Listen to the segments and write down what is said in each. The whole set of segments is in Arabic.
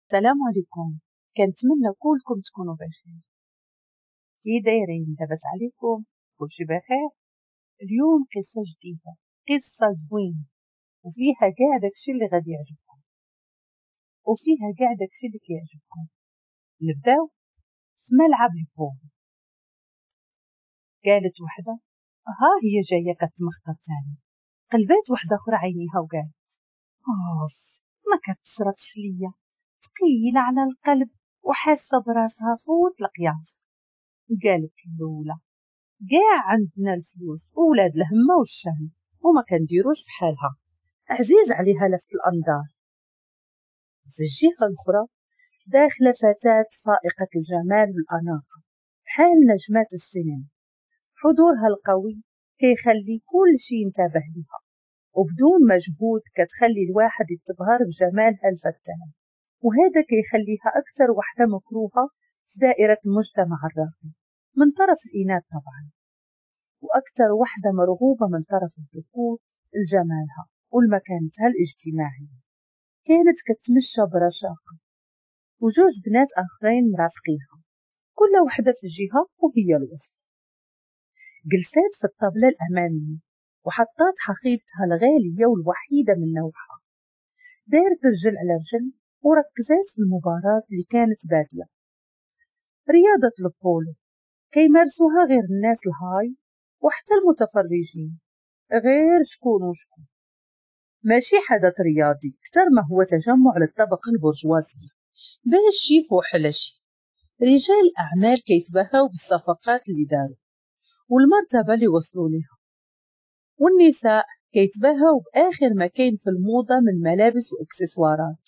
السلام عليكم. كنتمنى كلكم تكونوا بخير. كي دايرين؟ لاباس عليكم؟ كلشي بخير؟ اليوم قصة جديدة، قصة زوينة وفيها كاع داكشي اللي غادي يعجبكم وفيها كاع داكشي اللي كيعجبكم. نبداو. ملعب البول. قالت وحده ها هي جايه كتمخطر تاني. قلبات وحده اخرى عينيها وقالت اوف، ما كتصرتش ليا، ثقيله على القلب وحاسه براسها فوت القياس. قالت الاولى كاع عندنا الفلوس وولاد الهمه والشهم وما كنديروش بحالها، عزيز عليها لفت الانظار. في الجهه الاخرى داخله فتاه فائقه الجمال والاناقه بحال نجمات السينما، حضورها القوي كيخلي كل شي ينتبه ليها، وبدون مجهود كتخلي الواحد يتبهر بجمالها الفتان، وهذا كيخليها أكثر وحدة مكروهة في دائرة المجتمع الراقي من طرف الإناث طبعا، وأكثر وحدة مرغوبة من طرف الذكور لجمالها والمكانتها الاجتماعية. كانت كتمشى برشاقة وجوج بنات آخرين مرافقينها، كل وحدة في جهة وهي الوسط. جلسات في الطاولة الأمامية وحطات حقيبتها الغالية والوحيدة من نوعها، دارت رجل على رجل وركزات في المباراة اللي كانت بادية. رياضة البولو كيمارسوها غير الناس الهاي وحتى المتفرجين، غير شكون وشكون، ماشي حدث رياضي كتر ما هو تجمع للطبقة البرجوازية باش يفوح على شي. رجال الأعمال كيتباهاو بالصفقات اللي داروا والمرتبة اللي وصلوا لها، والنساء كيتباهاو بآخر ما كاين في الموضة من ملابس وإكسسوارات.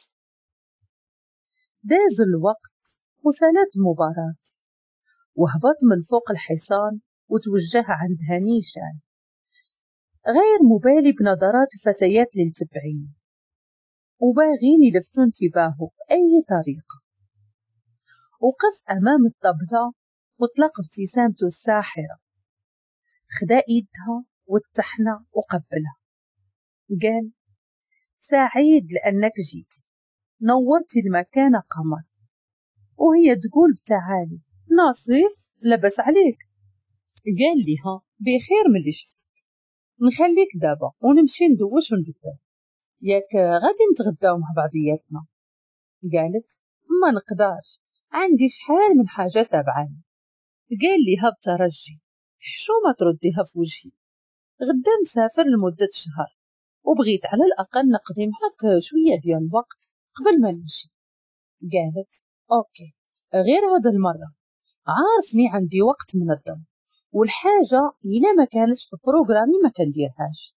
داز الوقت وسالت المباراة، وهبط من فوق الحصان وتوجه عند هنيشان غير مبالي بنظرات الفتيات اللي متبعين وباغين يلفتوا انتباهه بأي طريقة. وقف أمام الطبلة وطلق ابتسامته الساحرة، خدا يدها واتحنا وقبلها، قال سعيد لأنك جيتي، نورتي المكان قمر. وهي تقول بتعالي ناصف لبس عليك. قال لها بخير من اللي شفتك، نخليك دابا ونمشي ندوش ونبداو، ياك غادي نتغداو مع بعضياتنا؟ قالت ما نقدرش، عندي شحال من حاجة تابعاني. قال ليها بترجي حشومة ترديها في وجهي، غدا مسافر لمدة شهر وبغيت على الأقل نقضي معاك شوية ديال الوقت قبل ما نمشي. قالت أوكي، غير هذا المرة عارفني عندي وقت منظم، والحاجة إلا ما كانتش في بروغرامي ما كنديرهاش.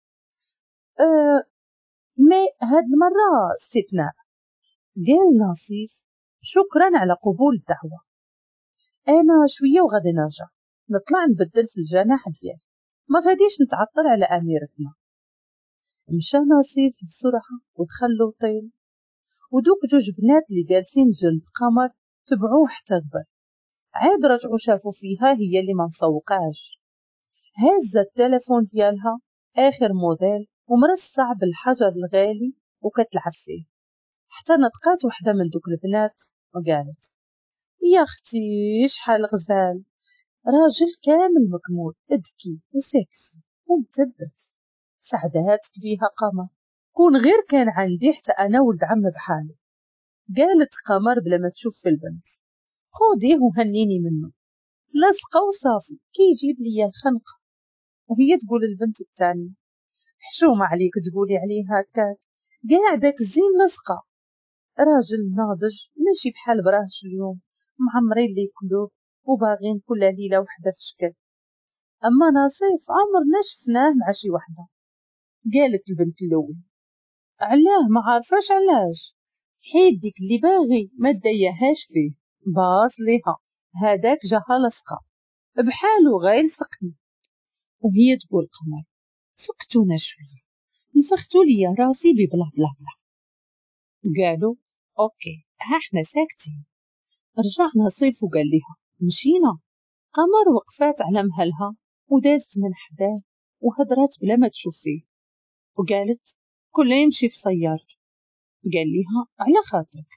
مي هاد المرة استثناء. قال ناصف شكرا على قبول الدعوة، أنا شوية وغادي نرجع نطلع نبدل في الجناح ديالي، ما غاديش نتعطل على أميرتنا. مشى ناصف بسرعة ودخل لوطيل، ودوك جوج بنات اللي جالسين جنب قمر تبعوه حتى قبل، عاد رجعوا شافوا فيها هي اللي ما مفوقاش. هازت التليفون ديالها آخر موديل ومرصع بالحجر الغالي وكتلعب فيه، حتى نطقات وحدة من دوك البنات وقالت يا اختي شحال غزال، راجل كامل مكمول ذكي وسكسي ومثبت، سعداتك بيها قمر، كون غير كان عندي حتى انا ولد عم بحاله. قالت قمر بلا ما تشوف في البنت خوديه وهنيني منه، لصقه وصافي كيجيب ليا الخنقه. وهي تقول البنت الثانيه حشومه عليك تقولي عليه هكاك، قاع داك الزين لصقه، راجل ناضج ماشي بحال براهش اليوم معمرين لي قلوب وباغين كل ليله وحده في شكل. اما ناصف عمرنا شفناه مع شي وحده. قالت البنت الاول علاه ما عارفاش علاش، حيد ديك اللي باغي ما داياهاش فيه، باص ليها هذاك جاها لصقه بحالو غير سقني. وهي تقول قمر سكتونا شويه، نفختو ليا راسي ببلا بلا بلا. قالوا اوكي ها احنا ساكتين. رجع ناصف وقال لها مشينا. قمر وقفات على مهلها ودازت من حداه وهضرات بلا ما تشوف فيه، وقالت كل يمشي في سيارته. قال لها على خاطرك.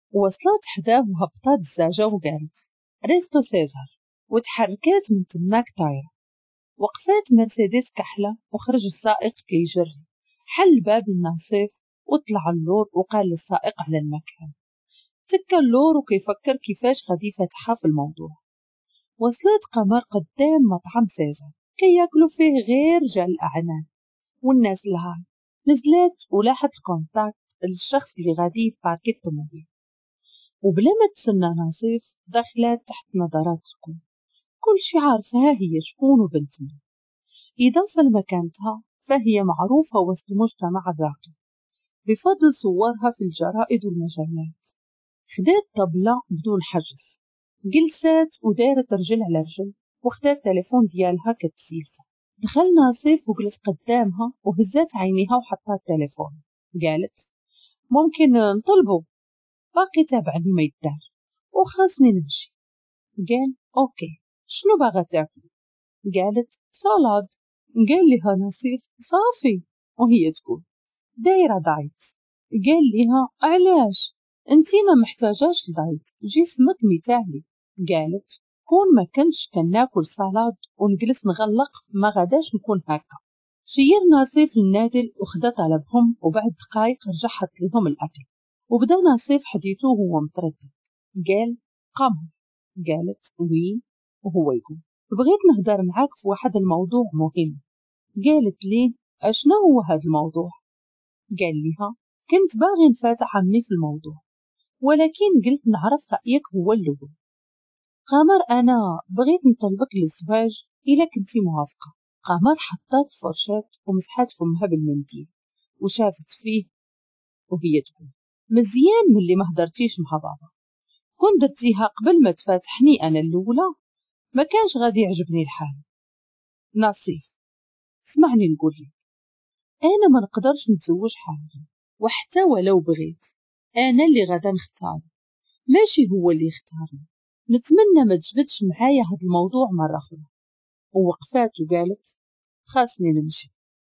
وصلت حداه وهبطات الزاجة وقالت ريستو سيزار، وتحركات من تماك طايرة. وقفات مرسيدس كحلة وخرج السائق كيجري، حل باب الناصيف وطلع اللور وقال للسائق على المكان. تكا اللور وكيفكر كيفاش غادي يفتحها في الموضوع. وصلت قمر قدام مطعم سيزار كياكلوا فيه غير رجال الأعمال والناس الهاي. نزلت ولاحت الكونتاكت للشخص اللي غادي يباركي الطوموبيل، وبلا ما تسنى ناصيف دخلت تحت نظرات الكل. كل شي عارفها هي شكون وبنت من. إضافة لمكانتها فهي معروفة وسط المجتمع الراقي بفضل صورها في الجرائد والمجلات. خدات طبلة بدون حجز، جلست ودارت رجل على رجل وخدات التليفون ديالها كتسيلفا. دخل ناصيف وجلس قدامها وهزت عينيها وحطات التليفون. قالت ممكن نطلبه؟ باقي تابعني ما يدار وخاصني نمشي. قال اوكي، شنو باغا تاكل؟ قالت سالاد. قال لها ناصيف صافي وهي تقول دايرة دايت. قال لها علاش؟ انتي ما محتاجاش لدايت، جسمك مثالي. قالت كون ما كنتش كناكل سالاد ونجلس نغلق ما غاداش نكون هكا. شير ناصيف النادل وخدا طلبهم، وبعد دقايق رجع حط لهم الأكل وبدا ناصيف حديثه وهو متردد. قال قمر. قالت وي، وهو يقول بغيت نهدر معاك في واحد الموضوع مهم. قالت ليه اشنا هو هذا الموضوع؟ قال لها كنت باغي نفاتح عني في الموضوع، ولكن قلت نعرف رأيك هو الأول. قمر أنا بغيت نطلبك للزواج إلا كنتي موافقة. قمر حطات فرشات ومسحات فمها بالمنديل وشافت فيه وهي تقول مزيان ملي ما هدرتيش مع بابا، كون درتيها قبل ما تفاتحني أنا الأولى ما كانش غادي يعجبني الحال. ناصيف اسمعني نقول لك، أنا ما نقدرش نتزوج حاليا، وحتى ولو بغيت أنا اللي غادا نختار ماشي هو اللي يختارني. نتمنى ما تجبدش معايا هاد الموضوع مرة أخرى. ووقفات وقالت خاصني نمشي.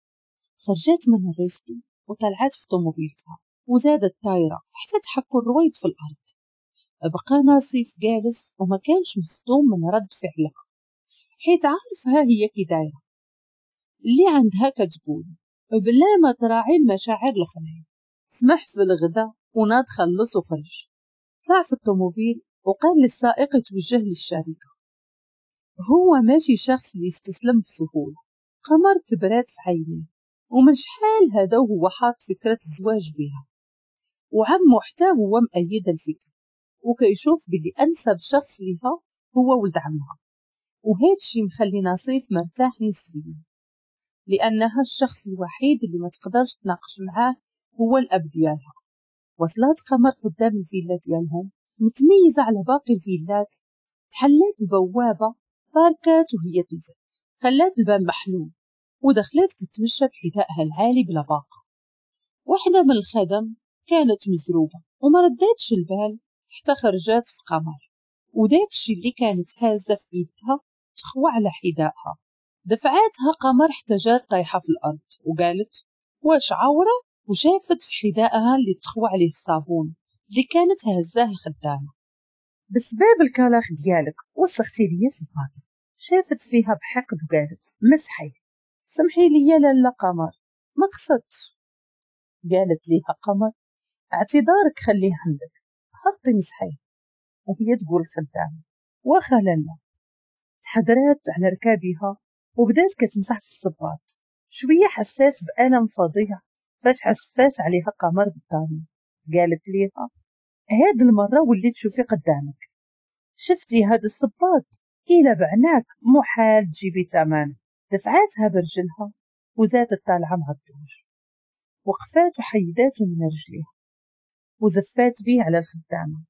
خرجت من الريستو وطلعت في طوموبيلتها وزادت طايرة حتى تحكوا الرويد في الأرض. بقى ناصيف جالس وما كانش مصدوم من رد فعلها، حيت عارفها هي كي دايرة، اللي عندها كتقول بلا ما تراعي المشاعر الآخرين. سمح في الغدا وناض خلص وخرج. طلع في الطوموبيل وقال للسائق يتوجه للشركة. هو ماشي شخص اللي يستسلم بسهولة. قمر كبرات في عينيه، ومن شحال هذا وهو حاط فكرة الزواج بها، وعمو حتى هو مأيد الفكرة وكيشوف بلي أنسب شخص لها هو ولد عمها. وهذا الشي مخلي ناصيف مرتاح نسبيا، لأنها الشخص الوحيد اللي ما تقدرش تناقش معاه هو الأب ديالها. وصلت قمر قدام الفيلا ديالهم متميزة على باقي الفيلات. تحلات البوابة باركات وهي تنزل، خلات الباب محلول ودخلت كتمشى بحذائها العالي بلا باقة. واحدة من الخدم كانت مزروبة وما رداتش البال حتى خرجت في قمر، وداكشي اللي كانت هازة في ايدها تخوى على حذائها. دفعاتها قمر حتى جات طايحة في الأرض وقالت واش عورة، وشافت في حذائها اللي تخوى عليه الصابون اللي كانت هزاه الخدامة. بسباب الكلاخ ديالك وسختي لي صباطي. شافت فيها بحقد وقالت مسحي. سمحي لي يا لاله قمر ما قصدتش. قالت ليها قمر اعتذارك خليه عندك، هبطي مسحي. وهي تقول الخدامة واخا لاله. تحضرات على ركابها وبدات كتمسح في الصباط. شويه حسات بألم فظيع فاش عسفات عليها قمر بالطامن. قالت ليها هاد المرة وليت تشوفي قدامك، شفتي هاد الصباط إلا بعناك محال تجيبي تمن. دفعاتها برجلها وزادت طالعة مع الدروج. وقفات وحيداته من رجليها وزفات بيه على الخدامة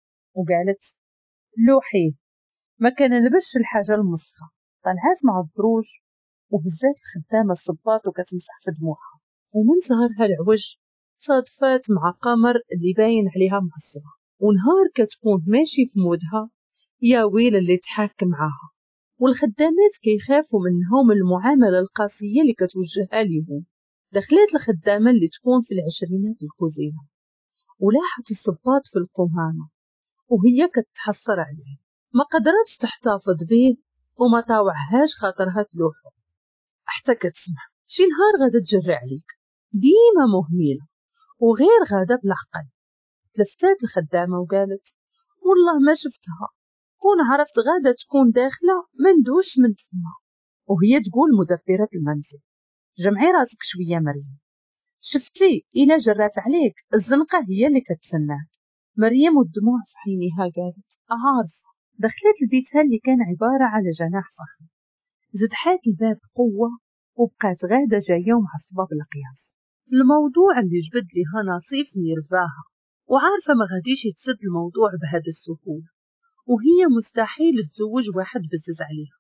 وقالت لوحيه ما كان نلبسش الحاجة المسخة. طلعت مع الدروج وهزات الخدامة الصباط وكتمسح في دموعها. ومن ظهرها العوج صادفات مع قمر اللي باين عليها معصبة، ونهار كتكون ماشي في مودها يا ويل اللي تحاك معاها. والخدامات كيخافوا منها ومن المعاملة القاسية اللي كتوجهها ليهم. دخلت الخدامة اللي تكون في العشرينات الكوزينة ولاحت الصباط في القمامة وهي كتحصر عليه، ما قدرتش تحتفظ بيه وما طاوعهاش خاطرها تلوحو، حتى كتسمع شي نهار غادا تجري عليك ديما مهملة وغير غادا بالعقل. تلفتات الخدامة وقالت والله ما شفتها، كون عرفت غادا تكون داخلة ما ندوش من تما. وهي تقول مدبرة المنزل جمعي راسك شوية مريم، شفتي إلا جرات عليك الزنقة هي اللي كتسناك. مريم والدموع في عينيها قالت عارفة. دخلت لبيتها اللي كان عبارة على جناح فخم، زدحات الباب بقوة وبقات غادة جاية ومعصبة بالقياس. الموضوع اللي جبد ليها نصيف نيرفاها وعارفة ما غاديش يتسد الموضوع بهذا السهولة، وهي مستحيل تزوج واحد بزز عليها.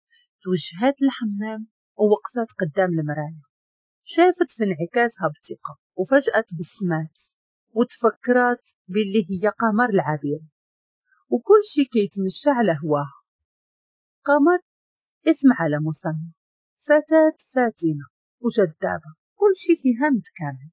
توجهات الحمام ووقفت قدام المراية، شافت في انعكاسها بثقة وفجأة تبسمات وتفكرت باللي هي قمر العابرة وكل شي كيتمشى على هواها. قمر اسم على مسمى، فتاة فاتنة وجذابة، كل شي فيها متكامل،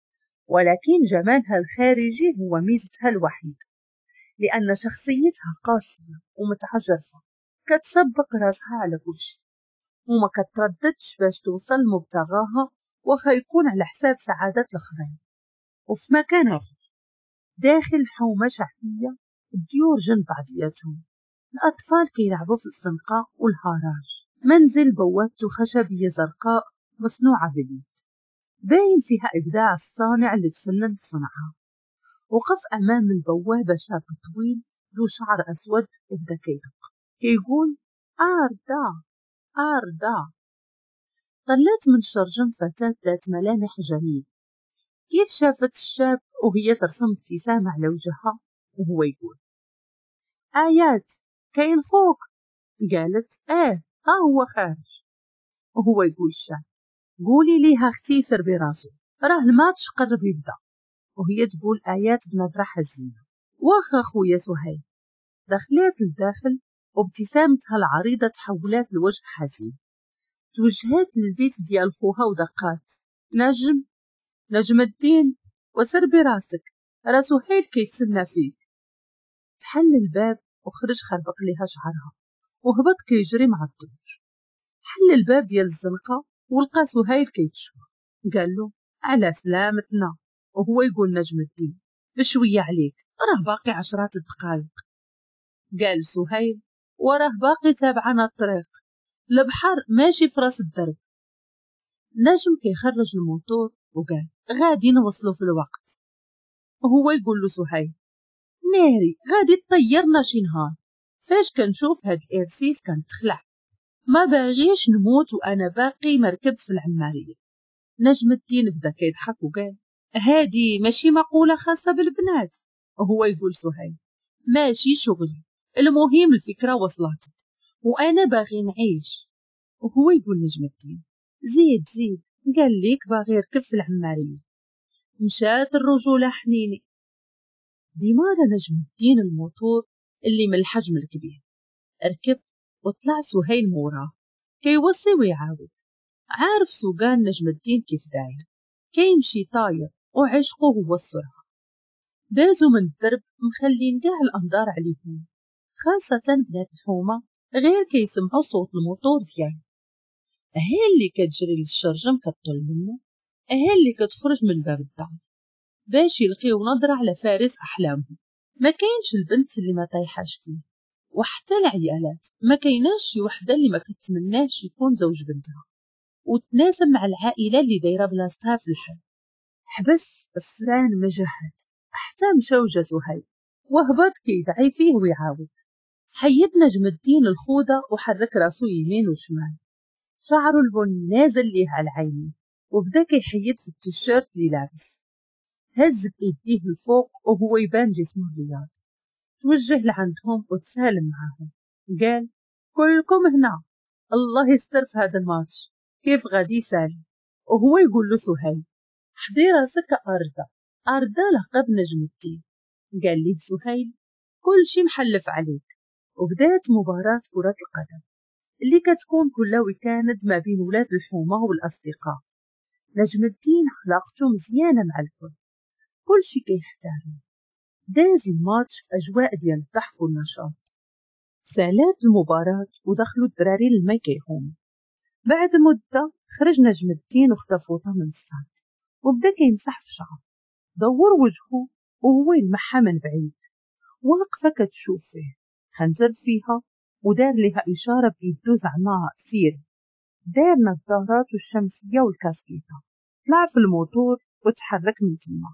ولكن جمالها الخارجي هو ميزتها الوحيدة، لأن شخصيتها قاسية ومتعجرفة كتسبق راسها على كل شي وما كترددش باش توصل لمبتغاها وخا يكون على حساب سعادة الآخرين. وفي مكان آخر داخل حومة شعبية الديور جنب بعضياتهم، الأطفال كيلعبوا في الزنقة والهراج، منزل بوابته خشبية زرقاء مصنوعة باليد باين فيها إبداع الصانع اللي تفنن في صنعها. وقف أمام البوابة شاب طويل ذو شعر أسود وبدا كيدق كيقول أردا أردا. طلعت من شرجم فتاة ذات ملامح جميل، كيف شافت الشاب وهي ترسم ابتسامة على وجهها وهو يقول آيات كاين خوك؟ قالت ها هو خارج. وهو يقول الشاب قولي ليها اختي سر براسو راه الماتش قرب يبدا. وهي تقول آيات بنظرة حزينة واخا خويا سهيل. دخلت لداخل وابتسامتها العريضة تحولات لوجه حزين، توجهات للبيت ديال خوها ودقات نجم الدين وسر براسك راه سهيل كيتسنى فيك. تحل الباب وخرج خربق ليها شعرها وهبط كيجري مع الدروج. حل الباب ديال الزنقة ولقى سهيل كيتشوى، قال له على سلامتنا. وهو يقول نجم الدين بشوية عليك راه باقي 10 دقايق. قال سهيل وراه باقي تابعنا الطريق، البحر ماشي في راس الدرب. نجم كيخرج الموتور وقال غادي نوصلو في الوقت. وهو يقول له سهيل ناري غادي تطيرنا شي نهار، فاش كنشوف هاد الارسيس كنتخلع، ما باغيش نموت وانا باقي مركبت في العمارية. نجم الدين بدا كيضحك وقال هادي ماشي مقولة خاصة بالبنات. وهو يقول سهيل ماشي شغلي، المهم الفكرة وصلتك وانا باغي نعيش. وهو يقول نجم الدين زيد قال ليك باغي يركب في العمارية. مشات الرجولة حنيني. ديمار نجم الدين الموتور اللي من الحجم الكبير، ركب وطلع سهيل موراه كيوصي ويعاود. عارف سوقان نجم الدين كيف داير، كيمشي طاير وعشقه هو السرعة. دازو من الدرب مخلين كاع الأنظار عليهم، خاصة بنات الحومة غير كيسمعوا صوت الموتور ديالو. هي اللي كتجري للشرجم كطل منه، هي اللي كتخرج من باب الدار باش يلقيو نظرة على فارس أحلامهم. ما كاينش البنت اللي ما طايحاش فيه، وحتى العيالات ما كايناش شي وحدة اللي ما كتمناش يكون زوج بنتها وتناسب مع العائلة اللي دايرة بلاصتها في الحي. حبس الفران مجهد حتى مشى وجا سهيل وهبط كيدعي فيه ويعاود. حيد نجم الدين الخوذة وحرك راسو يمين وشمال، شعره البني نازل ليه على العينين وبدا كيحيد في التيشيرت اللي لابس، هز بإيديه الفوق وهو يبان جسمه الرياضي. توجه لعندهم وتسالم معاهم، قال كلكم هنا، الله يستر في هذا الماتش كيف غادي يسالي. وهو يقول له سهيل حضي راسك أردا لقب نجم الدين. قال ليه سهيل كل شي محلف عليك. وبدات مباراة كرة القدم اللي كتكون كل ويكاند ما بين ولاد الحومة والأصدقاء. نجم الدين علاقته مزيانة مع الكل، كلشي كيحتارم. داز الماتش في أجواء ديال الضحك والنشاط. سالات المباراة ودخلوا الدراري للما كيهوم. بعد مدة خرج نجم الدين وخدا فوطة من الصاك وبدا كيمسح في شعر. دور وجهه وهو يلمحها من بعيد، واقفة كتشوف فيه. خنزر فيها ودار لها إشارة بيدو زعما سيري. دار نظارات والشمسية والكاسكيطة، طلع في الموتور وتحرك من تما.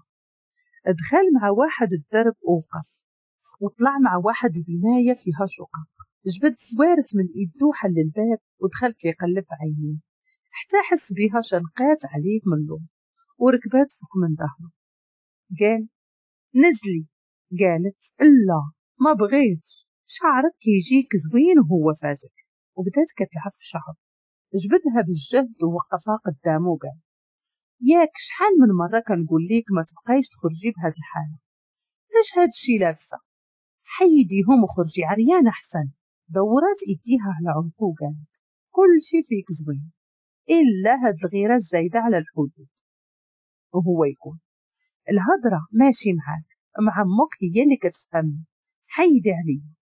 دخل مع واحد الدرب ووقف، وطلع مع واحد البناية فيها شقق. جبد سوارت من إيدو، حل الباب ودخل كيقلب عينيه حتى حس بيها شنقات عليه من اللوم وركبات فوق من ظهره. قال نزلي. قالت لا ما بغيتش، شعرك كيجيك زوين وهو فاتك. وبدات كتلعب في شعر. جبدها بالجهد ووقفها قدامه وقال ياك شحال من مرة كنقول ليك ما تبقايش تخرجي بهاد الحالة، اش هاد الشي لابسة؟ حيديهم وخرجي عريان احسن. دورات ايديها على عنقه وقالت كل شي فيك زوين الا هاد الغيرة الزايدة على الحدود. وهو يقول الهضرة ماشي معاك، مع امك هي اللي كتفهمني، حيدي عليا.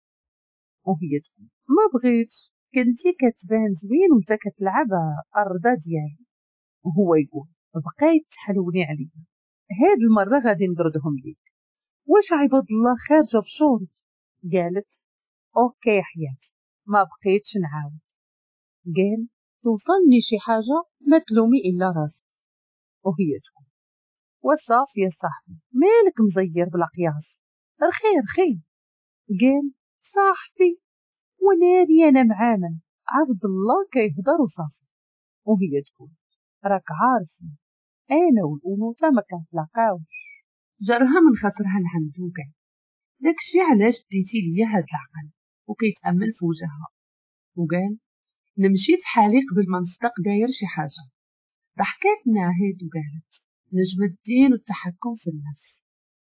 وهي تقول ما بغيتش، كنتي كتبان زوين وانت كتلعب الرضا ديالي. وهو يقول بقيت تحلوني عليا، هاد المرة غادي نردهم ليك. واش عباد الله خارجة بشورت؟ قالت اوكي حياتي ما بقيتش نعاود. قال توصلني شي حاجة ما تلومي الا راسك. وهي تقول وصافي يا صاحبي مالك مزير بلا قياس، الخير خير. قال صاحبي وناري انا معامن، عبد الله كيهضر وصافي. وهي تقول راك عارفني انا والانوثه ما كنتلاقاوش. جرها من خاطرها لعندو. قال داكشي علاش ديتي ليا هاد العقل. وكيتامل في وجهها وقال نمشي بحالي قبل ما نصدق داير شي حاجه. ضحكات ناهد وقالت نجم الدين والتحكم في النفس.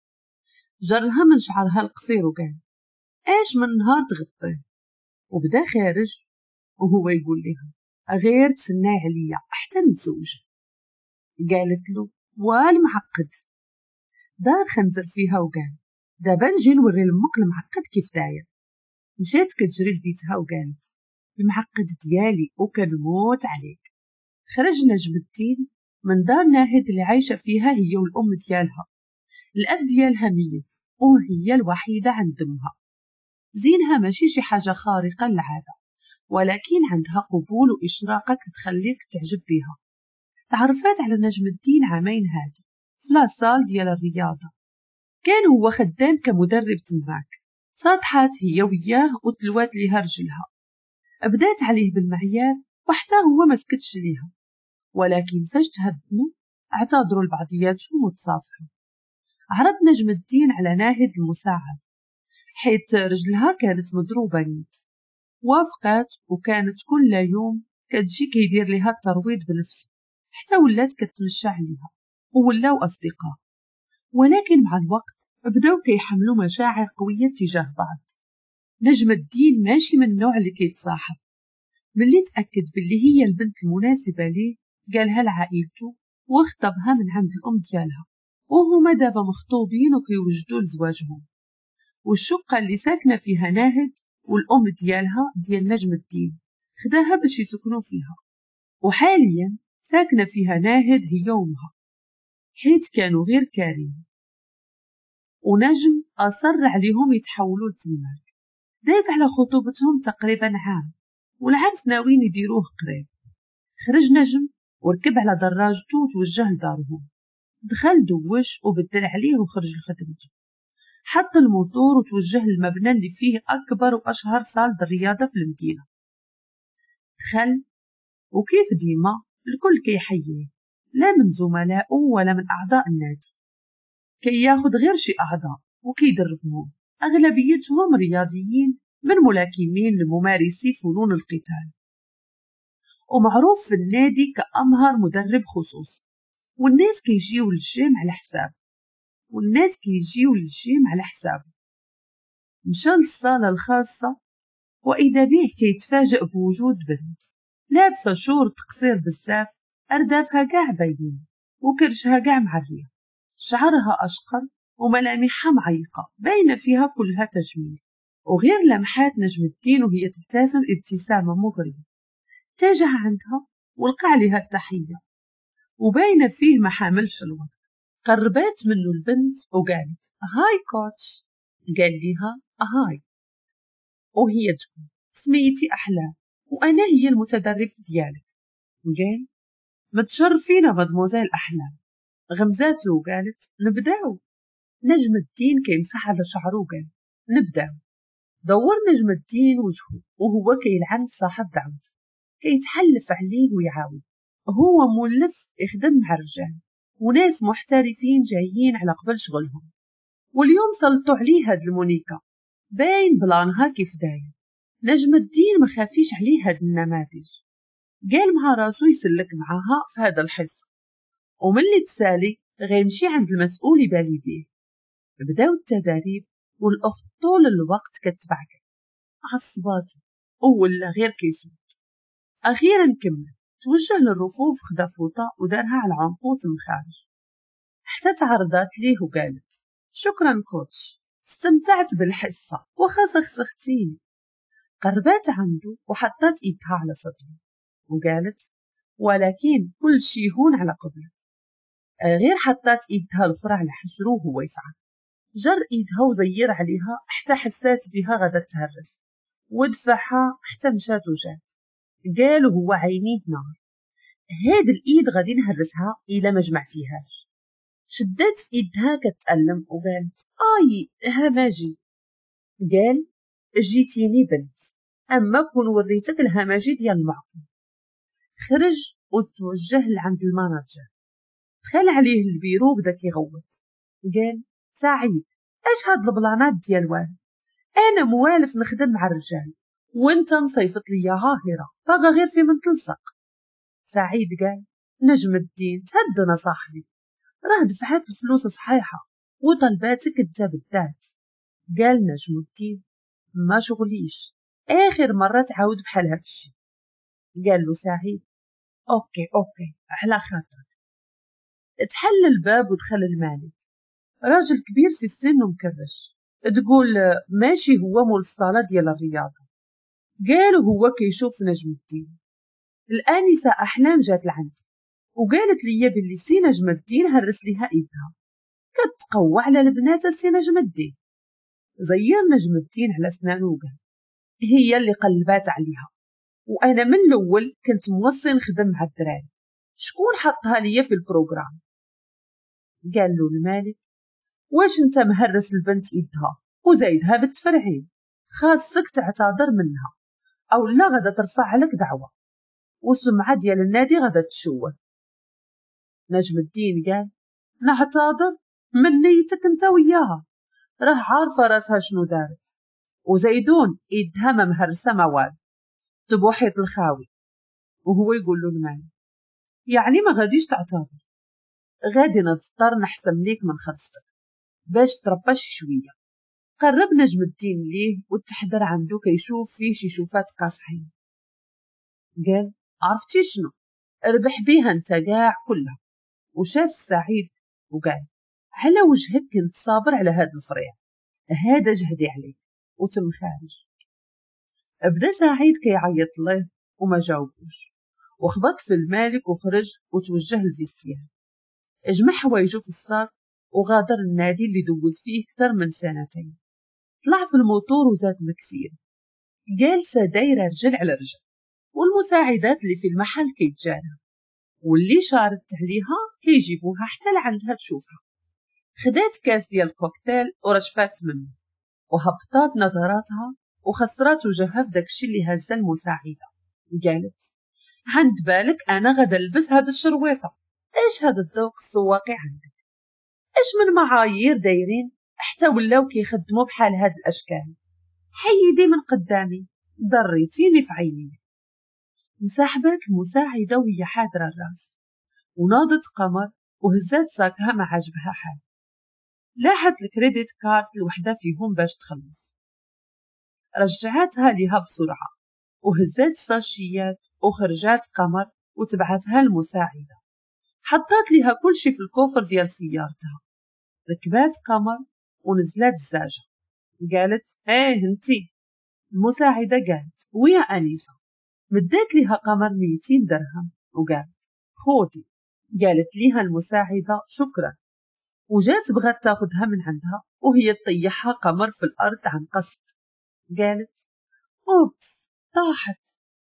جرها من شعرها القصير وقال اش من نهار تغطيه. وبدا خارج وهو يقول لها غير تسناي عليا حتى نتزوج. قالت له والمعقد. دار خنزر فيها وقال دابا نجي نوري لامك المعقد كيف داير. مشات كتجري لبيتها وقالت المعقد ديالي وكنموت عليك. خرج نجم الدين من دار ناهد اللي عايشة فيها هي والأم ديالها. الأب ديالها ميت وهي الوحيدة عند أمها. زينها ماشي شي حاجة خارقة للعادة، ولكن عندها قبول وإشراقة كتخليك تعجب بها. تعرفات على نجم الدين عامين هادي في لاصال ديال الرياضة. كان هو خدام كمدرب تماك. صادحات هي وياه وتلوات ليها رجلها. بدات عليه بالمعيار وحتى هو ما سكتش ليها، ولكن فاش تهدموا اعتذروا لبعضياتهم وتصافحوا. عرض نجم الدين على ناهد المساعد حيث رجلها كانت مضروبة نيت. وافقات وكانت كل يوم كتجي كيدير لها الترويض بنفسه حتى ولات كتمشى عليها وولاو أصدقاء. ولكن مع الوقت بداو كيحملوا مشاعر قوية تجاه بعض. نجم الدين ماشي من النوع اللي كيتصاحب. ملي تأكد باللي هي البنت المناسبة ليه قالها لعائلته واخطبها من عند الأم ديالها، وهما دابا مخطوبين وكيوجدوا لزواجهم. والشقة اللي ساكنة فيها ناهد والأم ديالها ديال نجم الدين خداها باش يسكنوا فيها، وحاليا ساكنة فيها ناهد هي وامها حيث كانوا غير كارين. ونجم أصر عليهم يتحولوا لتماك. داز على خطوبتهم تقريبا عام والعرس ناويين يديروه قريب. خرج نجم وركب على دراجته وتوجه لدارهم. دخل دوش وبدل عليه وخرج لخدمته. حط الموتور وتوجه للمبنى اللي فيه أكبر وأشهر صالة الرياضة في المدينة. دخل وكيف ديما الكل كيحييه، لا من زملائه ولا من أعضاء النادي. كي ياخد غير شي أعضاء وكيدربهم، أغلبيتهم رياضيين من ملاكمين لممارسي فنون القتال، ومعروف في النادي كأمهر مدرب خصوصي. والناس كيجيو للجيم على حسابه. مشى للصالة الخاصة وإذا به كيتفاجأ بوجود بنت لابسة شورت قصير بزاف، أردافها قاع باينين وكرشها قاع معرية. شعرها أشقر وملامحها معيقة باينة فيها كلها تجميل، وغير لمحات نجم الدين وهي تبتسم ابتسامة مغرية. اتجه عندها ولقى عليها التحية وباينة فيه ما حاملش الوضع. قربت منه البنت وقالت هاي كوتش. قال ليها هاي، وهي تقول سميتي أحلام وأنا هي المتدرب ديالك. قال متشرفين مدموزيل أحلام. غمزات له وقالت نبداو. نجم الدين كيمسح على شعره وقال نبداو. دور نجم الدين وجهه وهو كيلعن صاحب دعوته، كيتحلف عليه ويعاود. هو مولف يخدم مع الرجال وناس محترفين جايين على قبل شغلهم، واليوم سلطوا عليه هاد المونيكا باين بلانها كيف داير. نجم الدين ما خافيش عليه هاد النماذج، قال مع راسو يسلك معاها في هذا الحصة، وملي تسالي غيمشي عند المسؤول يبالي بيه. بداو التدريب والأخت طول الوقت كتبعك عصباتو ولا غير كيسوت. أخيرا كمل، توجه للرفوف خدا فوطة ودارها على عنقوط من خارج، حتى تعرضات ليه وقالت شكرا كوتش، استمتعت بالحصة وخا سخسختيني. قربات عنده وحطت إيدها على صدره وقالت ولكن كل شي هون على قبلك. غير حطت إيدها الأخرى على حجره وهو يسعى، جر إيدها وزير عليها حتى حسات بها غدا تهرس، ودفعها حتى مشات وجات. قال وهو عينيه نار هاد الإيد غادي نهرسها إلا ما جمعتيهاش. شدات في إيدها كتألم وقالت آي هماجي. قال جيتيني بنت، أما كون وريتك الهماجي ديال المعقول. خرج وتوجه لعند المانجر، دخل عليه البيرو وبدا كيغوت. قال سعيد اش هاد البلانات ديال والد، انا موالف نخدم مع الرجال وانت مصيفط ليا هاهرة باغا غير في من تلصق. سعيد قال نجم الدين تهدنا صاحبي، راه دفعات الفلوس صحيحة وطلباتك انت بالذات. قال نجم الدين ما شغليش، اخر مرة تعاود بحال هادشي. قال له سعيد اوكي على خاطرك. تحل الباب ودخل المالك، راجل كبير في السن ومكرش، تقول ماشي هو مول الصالة ديال الرياضة. قالوا هو كيشوف نجم الدين. الآنسة أحلام جات لعندي وقالت لي باللي سي نجم الدين هرس ليها إيدها، كتقوى على البنات سي نجم الدين. زير نجم الدين على سنانو وقال هي اللي قلبات عليها، وأنا من الأول كنت موصي نخدم مع الدراري، شكون حطها ليا في البروغرام؟ قال له المالك واش انت مهرس البنت إيدها وزايدها بالتفرعين، خاصك تعتذر منها أو لا غدا ترفع عليك دعوة والسمعة ديال النادي غدا تشوه. نجم الدين قال نعتذر من نيتك انت وياها، راه عارفة راسها شنو دارت، وزيدون إيدها ما مهرسة موال تبوحيط الخاوي. وهو يقول له المال يعني ما غاديش تعتذر، غادي نضطر نحسم ليك من خرستك باش ترباش شوية. قرب نجم الدين ليه والتحضر عنده كيشوف فيه شي شوفات قاصحين. قال عرفتي شنو، اربح بيها انت قاع كلها. وشاف سعيد وقال على وجهك كنت صابر على هاد الفريع، هذا جهدي عليك. وتم خارج. بدا سعيد كيعيط له وما جاوبوش، وخبط في المالك وخرج وتوجه للفيستيان، اجمع حوايجو في الصاك وغادر النادي اللي دوز فيه كتر من سنتين. طلع في الموتور وزاد مكسير، جالسة دايرة رجل على رجل، والمساعدات اللي في المحل كيتجانا، واللي شارت عليها كيجيبوها حتى لعندها تشوفها. خدات كاس ديال الكوكتيل ورشفات منه وهبطات نظراتها وخسرات وجهها في داكشي اللي هزة المساعدة. قالت عند بالك انا غدا نلبس هاد الشرويطة؟ ايش هاد الذوق السواقي عندك؟ ايش من معايير دايرين حتى ولاو كيخدموا بحال هاد الاشكال؟ حيدي من قدامي، ضريتيني في عيني. مساحبات المساعدة وهي حاضرة الراس وناضت قمر وهزات ساكها ما عجبها حال. لاحت الكريديت كارت الوحدة فيهم باش تخلص، رجعتها ليها بسرعة وهزات الساشيات وخرجات قمر وتبعتها المساعدة، حطات ليها كل شي في الكوفر ديال سيارتها ركبات قمر ونزلت الزاجة. قالت انتي. المساعدة قالت ويا أنيسة. مدات لها قمر 200 درهم وقالت خودي. قالت ليها المساعدة شكرا، وجات بغات تاخدها من عندها وهي تطيحها قمر في الأرض عن قصد. قالت أوبس طاحت.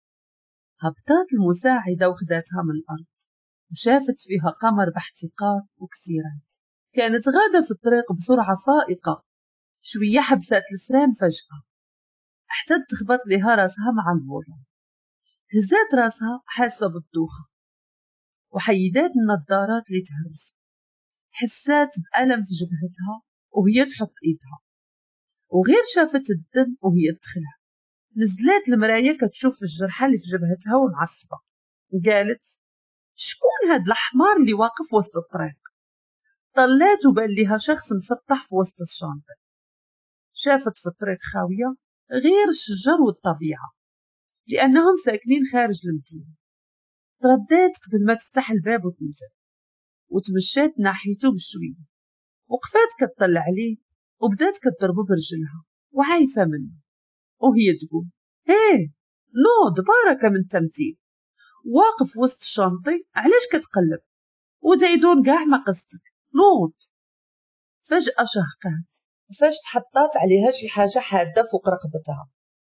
هبطات المساعدة وخداتها من الأرض وشافت فيها قمر باحتقار وكثيرات. كانت غادة في الطريق بسرعة فائقة، شوية حبسات الفران فجأة، احتد تخبط لها راسها مع الفولون. هزات راسها حاسة بالدوخة وحيدات النظارات اللي تهرس. حسات بألم في جبهتها وهي تحط ايدها، وغير شافت الدم وهي تخلع. نزلات المراية كتشوف الجرحى اللي في جبهتها ومعصبة. قالت شكون هاد الحمار اللي واقف وسط الطريق؟ طلات وبان ليها شخص مسطح في وسط الشانطة. شافت في الطريق خاوية غير الشجر والطبيعة لأنهم ساكنين خارج المدينة. تردات قبل ما تفتح الباب وتنزل، وتمشات ناحيته بشوية. وقفات كتطلع عليه وبدات كتضربه برجلها وعايفة منه، وهي تقول نوض بركة من تمثيل، واقف وسط الشانطي علاش كتقلب؟ ودايدون قاع ما قصدك، نوض. فجأة شهقات فاش تحطات عليها شي حاجة حادة فوق رقبتها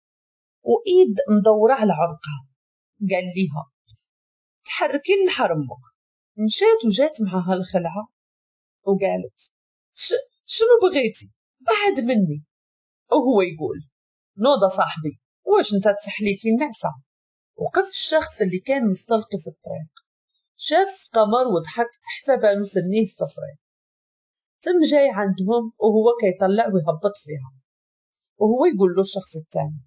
وإيد مدورة على عنقها. قال ليها تحركي نحر أمك. مشات وجات معها الخلعة وقالت شنو بغيتي؟ بعد مني. وهو يقول نوضة صاحبي، واش انت تسحليتي النعسة؟ وقف الشخص اللي كان مستلقي في الطريق، شاف قمر وضحك حتى بانو سنيه الصفرين. تم جاي عندهم وهو كيطلع ويهبط فيها، وهو يقول له الشخص الثاني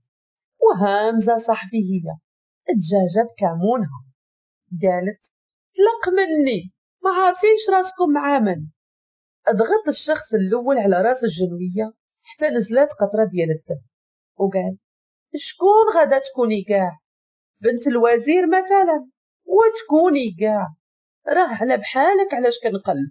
وهامزة صاحبي هي الدجاجة بكامونها. قالت طلق مني، ما عارفينش راسكم مع من. اضغط الشخص الأول على راس الجنوية حتى نزلت قطرة ديال الدم، وقال شكون غادا تكوني كاع؟ بنت الوزير مثلا؟ وتكوني كاع راه على بحالك علاش كنقلب،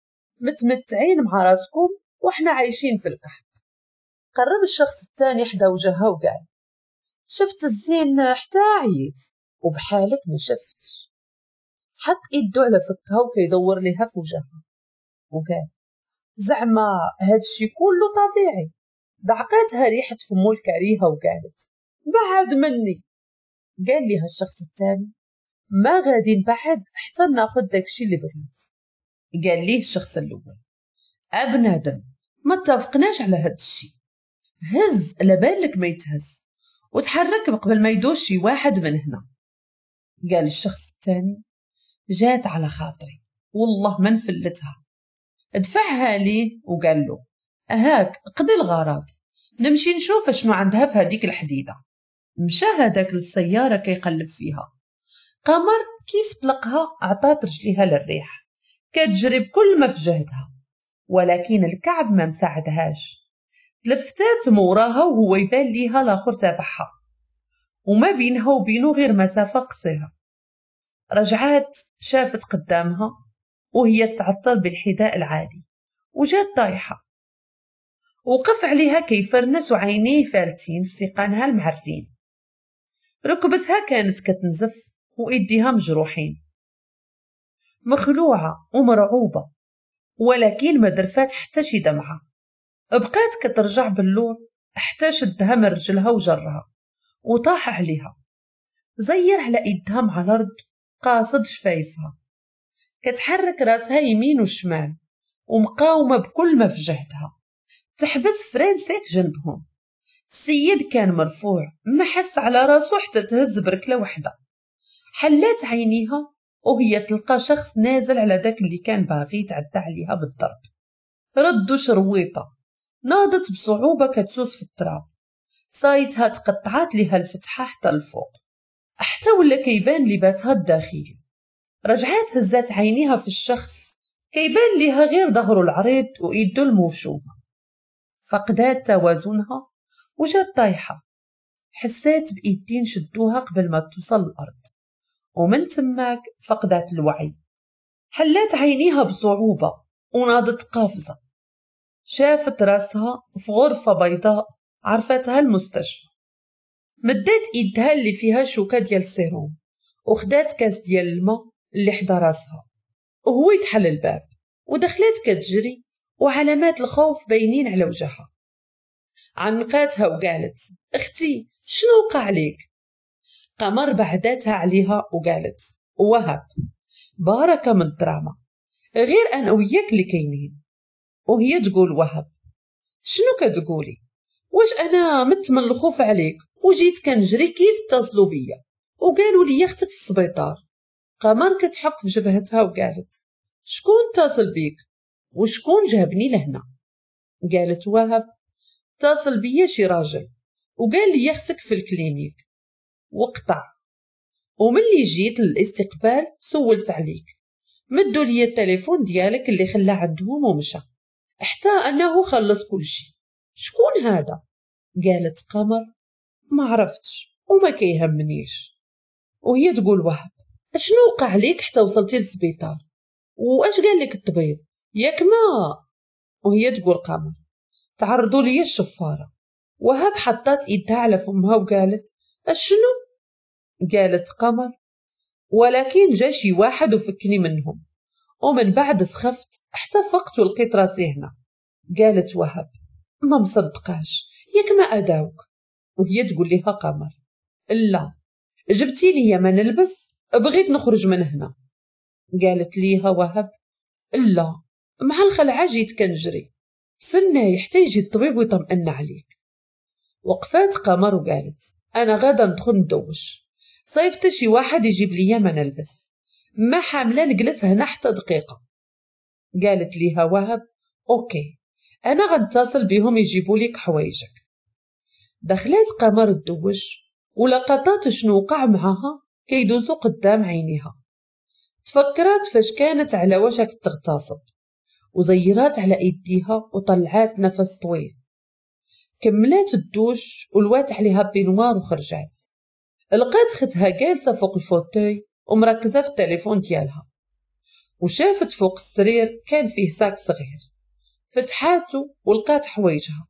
متمتعين مع راسكم وحنا عايشين في القحط. قرب الشخص الثاني حدا وجهها وقال شفت الزين حتى عييت وبحالك ما شفتش. حط يدو على فكها وكيدور ليها في وجهها وقال زعما هادشي كله طبيعي؟ ضعقاتها ريحة فمو الكريهة وقالت بعد مني. قال ليها الشخص الثاني ما غادي نبعد حتى ناخد داكشي اللي بغيت. قال ليه الشخص الاول ابنادم ما اتفقناش على هاد الشيء، هز على بالك ما يتهز وتحرك قبل ما يدوش شي واحد من هنا. قال الشخص الثاني جات على خاطري والله ما نفلتها. ادفعها لي. وقال له هاك قضي الغرض، نمشي نشوف شنو عندها في هذيك الحديدة. مشى هذاك للسيارة كيقلب فيها. قمر كيف طلقها عطات رجليها للريح، كتجري بكل ما في جهدها، ولكن الكعب ما مساعدهاش. تلفتات موراها وهو يبان ليها الاخر تابعها، وما بينها وبينه غير مسافة قصيرة. رجعات شافت قدامها وهي تعطل بالحذاء العالي وجات طايحة. وقف عليها كيفرنس وعينيه فالتين في سيقانها المعرين. ركبتها كانت كتنزف وإيديها مجروحين، مخلوعة ومرعوبة، ولكن ما درفات حتى شي دمعة. بقات كترجع باللور حتى شدها من رجلها وجرها وطاح عليها، زير على إيدها مع الأرض قاصد شفايفها. كتحرك راسها يمين وشمال ومقاومة بكل ما في جهدها. تحبس فرين سيك جنبهم. السيد كان مرفوع ما حس على راسو حتى تهز بركلة وحدة. حلات عينيها وهي تلقى شخص نازل على داك اللي كان باغي يتعدى عليها بالضرب. ردو شرويطة، ناضت بصعوبة كتسوس في التراب. صايتها تقطعات ليها الفتحة حتى الفوق، حتى ولا كيبان لباسها الداخلي. رجعات هزات عينيها في الشخص كيبان ليها غير ظهره العريض وإيدو الموشومة. فقدات توازنها وجات طايحة. حسات بإيدين شدوها قبل ما توصل الأرض، ومن تماك فقدات الوعي. حلات عينيها بصعوبة وناضت قافزة. شافت راسها في غرفة بيضاء عرفتها المستشفى. مدات ايدها اللي فيها شوكة ديال السيروم وخدات كاس ديال الماء اللي حدا راسها، وهو يتحل الباب ودخلت كتجري وعلامات الخوف باينين على وجهها. عنقاتها وقالت: اختي شنو وقع ليك؟ قمر بعدتها عليها وقالت: وهب بركة من الدراما، غير انا وياك اللي كاينين. وهي تقول: وهب شنو كتقولي؟ واش انا مت من الخوف عليك وجيت كنجري كيف اتصلوا بيا وقالوا لي اختك في السبيطار. قمر كتحك في جبهتها وقالت: شكون اتصل بيك وشكون جابني لهنا؟ قالت: وهب اتصل بيا شي راجل وقال لي اختك في الكلينيك وقطع، وملي جيت للاستقبال سولت عليك، مدوا لي التليفون ديالك اللي خلى عندهم ومشى حتى انه خلص كل شيء. شكون هذا؟ قالت قمر: ما عرفتش وما كيهمنيش. وهي تقول: وهب اشنو وقع ليك حتى وصلتي للسبيطار؟ واش قال لك الطبيب ياك ما؟ وهي تقول: قمر تعرضوا لي الشفاره. وهب حطات ايدها على فمها وقالت: اشنو؟ قالت قمر: ولكن جا شي واحد وفكني منهم، ومن بعد سخفت حتى فقت ولقيت راسي هنا. قالت وهب: ما مصدقاش ياك ما اداوك. وهي تقول لها قمر: لا، جبتي لي ما نلبس، بغيت نخرج من هنا. قالت ليها وهب: لا، مع الخلعة جيت كنجري، سناي حتى يجي الطبيب ويطمئن عليك. وقفات قمر وقالت: انا غادا ندخل ندوش، صيفت شي واحد يجيب لي ما نلبس، ما حامله نجلس هنا حتى دقيقه. قالت ليها وهب: اوكي، انا غنتصل بهم يجيبوا لك حوايجك. دخلت قمر تدوش ولقطات شنو وقع معها كيدوزو قدام عينيها. تفكرات فاش كانت على وشك تغتصب، وزيرات على ايديها وطلعات نفس طويل. كملات الدوش ولوات عليها بينوار وخرجات. لقات ختها جالسة فوق الفوتوي ومركزة في التليفون ديالها، وشافت فوق السرير كان فيه ساك صغير، فتحاتو ولقات حوايجها،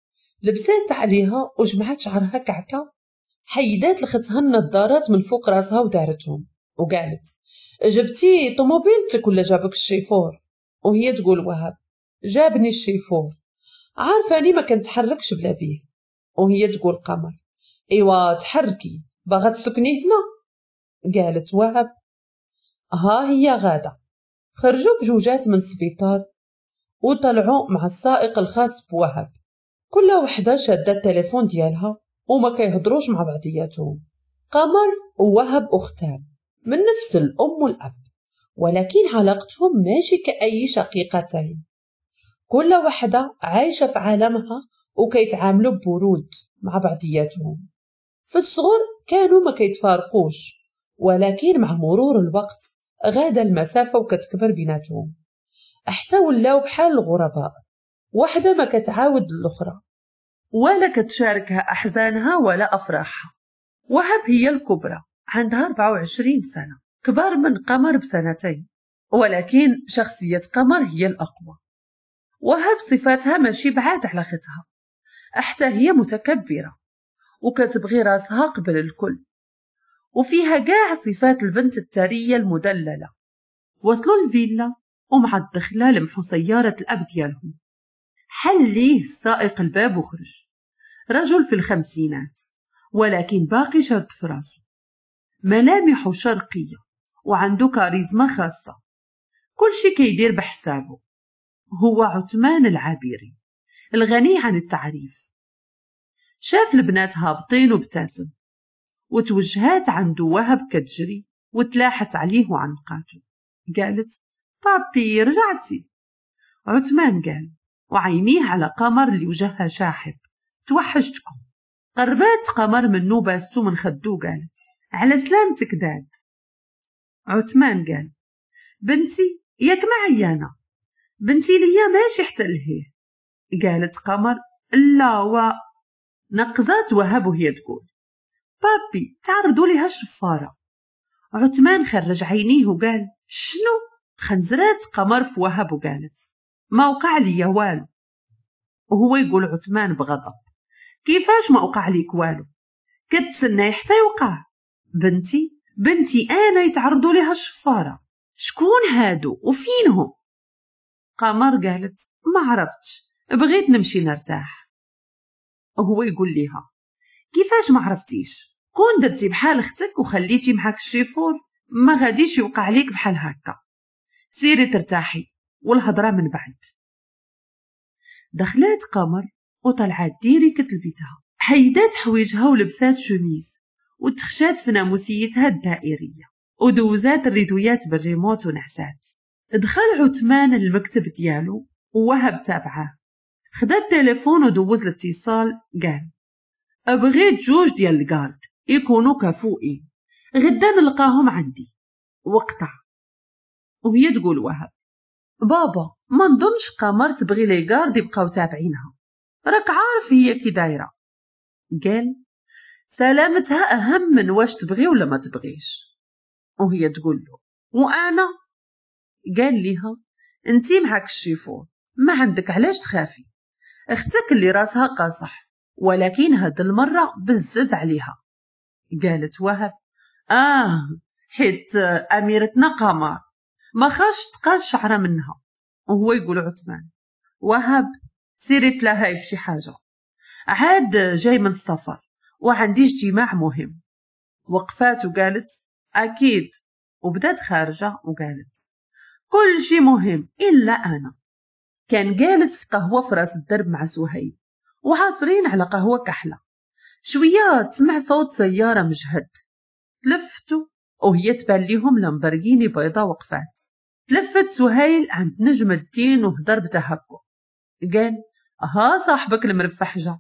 لبسات عليها وجمعت شعرها كعكة، حيدات لختها النظارات من فوق راسها ودارتهم وقالت: جبتي طوموبيلتك ولا جابك الشيفور؟ وهي تقول وهب: جابني الشيفور، عارفاني ما كنتحركش بلا بيه. وهي تقول قمر: ايوا تحركي، باغا تسكني هنا؟ قالت وهب: ها هي غادة. خرجوا بجوجات من السبيطار وطلعوا مع السائق الخاص بوهب، كل وحدة شادة التليفون ديالها وما كيهضروش مع بعضياتهم. قمر ووهب أختان من نفس الأم والأب، ولكن علاقتهم ماشي كأي شقيقتين، كل وحدة عايشة في عالمها وكيتعاملوا ببرود مع بعضياتهم. في الصغر كانوا ما كيتفارقوش، ولكن مع مرور الوقت غادا المسافة وكتكبر بيناتهم حتى ولاو بحال الغرباء، واحدة ما كتعاود الأخرى ولا كتشاركها أحزانها ولا أفراحها. وهب هي الكبرى، عندها 24 سنة، كبار من قمر بسنتين، ولكن شخصية قمر هي الأقوى. وهب صفاتها ماشي بعاد على ختها، حتى هي متكبرة وكتبغي راسها قبل الكل، وفيها قاع صفات البنت الثرية المدللة. وصلوا الفيلا ومع الدخلة لمحوا سيارة الأب ديالهم، حل ليه السائق الباب وخرج. رجل في الخمسينات ولكن باقي شاد في راسه، ملامحه شرقية وعنده كاريزما خاصة، كل شي كيدير بحسابه. هو عثمان العابري الغني عن التعريف. شاف البنات هابطين وابتسم، وتوجهات عنده وهب كتجري وتلاحت عليه وعنقاته. قالت: بابي رجعتي؟ عثمان قال وعينيه على قمر اللي وجهها شاحب: توحشتكم. قربات قمر منو باستو من خدو قالت: على سلامتك داد. عثمان قال: بنتي ياك ما عيانة؟ بنتي ليا ماشي حتى لهيه. قالت قمر: لا. نقزات وهب وهي تقول: بابي تعرضوا لي هالشفارة. عثمان خرج عينيه وقال: شنو؟ خنزرات قمر في وهب وقالت: ما وقع لي والو. وهو يقول عثمان بغضب: كيفاش ما وقع ليك والو؟ كتسنى حتى يوقع. بنتي انا يتعرضوا ليها الشفاره. شكون هادو وفينهم؟ قمر قالت: ما عرفتش، بغيت نمشي نرتاح. وهو يقول ليها: كيفاش ما عرفتيش؟ كون درتي بحال اختك وخليتي معاك الشيفور ما غاديش يوقع ليك بحال هكا. سيري ترتاحي والهضره من بعد. دخلات قمر وطلعت ديريكت لبيتها، حيدات حويجها ولبسات شوميز وتخشات في ناموسيتها الدائريه ودوزات الريدويات بالريموت ونعسات. دخل عثمان المكتب ديالو ووهب تابعه، خدا التليفون ودوز الاتصال. قال: بغيت جوج ديال الكارد يكونوا كفؤين، غدا نلقاهم عندي. وقطع. وهي تقول وهب: بابا ما نظنش قمر تبغي لي كارد يبقاو تابعينها، راك عارف هي كي دايره. قال: سلامتها اهم من واش تبغي ولا ما تبغيش. وهي تقول له: وانا؟ قال ليها: انتي معك الشيفور، ما عندك علاش تخافي. اختك اللي راسها قاصح، ولكن هاد المره بزز عليها. قالت وهب: حيت اميرتنا قمر ما خاش تقاس شعره منها. وهو يقول عثمان: وهب سيري تلاهاي في شي حاجه، عاد جاي من السفر وعندي اجتماع مهم. وقفات وقالت: اكيد. وبدات خارجه وقالت: كل شي مهم الا انا. كان جالس في قهوه في راس الدرب مع سهيل وعاصرين على قهوه كحله. شويه تسمع صوت سياره مجهد، تلفتوا وهي تبان ليهم لامبرجيني بيضة. وقفات. تلفت سهيل عند نجم الدين وهدر بتهكم. قال: ها صاحبك المرفح جا.